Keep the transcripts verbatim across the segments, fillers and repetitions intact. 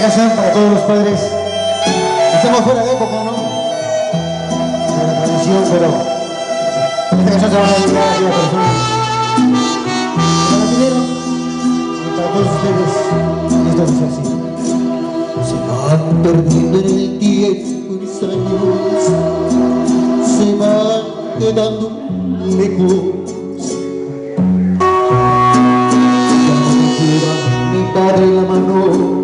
canción para todos los padres. Estamos fuera de época, ¿no? De la tradición, pero esta canción se va a dedicar a aquellas personas que la pidieron. Y para todos ustedes, esto dice así. Se van perdiendo en el tiempo mis años, se van quedando lejos. Ya no me lleva mi padre la mano,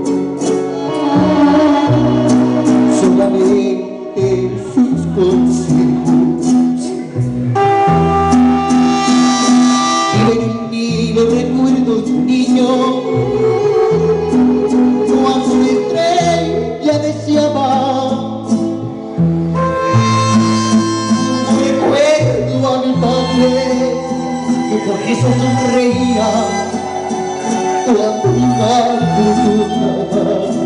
solamente sus consejos. Viven en mí los recuerdos, niño, cuando una estrella deseaba. No recuerdo a mi padre, que por eso sonreía cuando mi madre tocaba.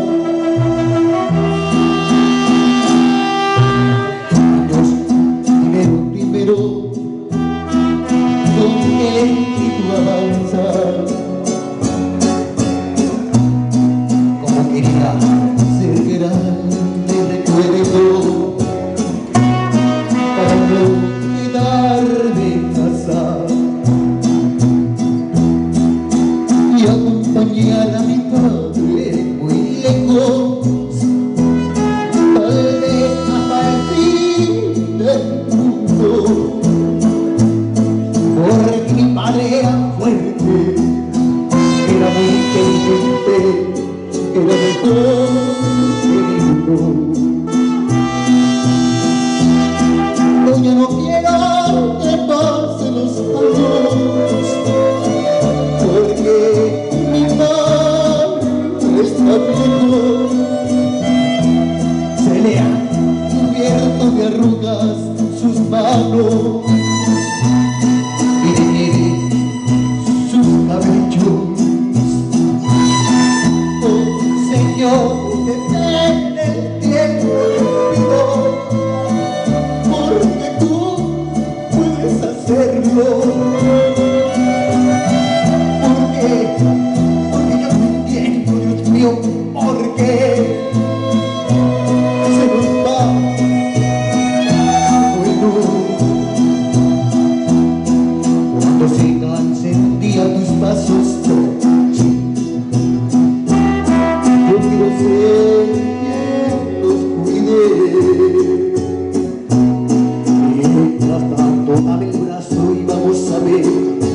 Como quería ser grande, recuerdo, para no quedarme en casa y acompañar a mi padre muy lejos, tal vez hasta el fin del mundo, porque mi padre era fuerte, era muy inteligente, era mejor que ninguno. No, ya no quiero que pasen los años, porque mi madre está lejos. Se le han cubierto de arrugas sus manos y de nieve sus cabellos. Oh Señor, detén el tiempo, porque tú puedes hacerlo. Porque, porque yo no entiendo, Dios mío, porque se nos va bueno. Cuando se cansen un día tus pasos, yo quiero ser quien los cuide. Mientras tanto, dame el brazo y vamos a ver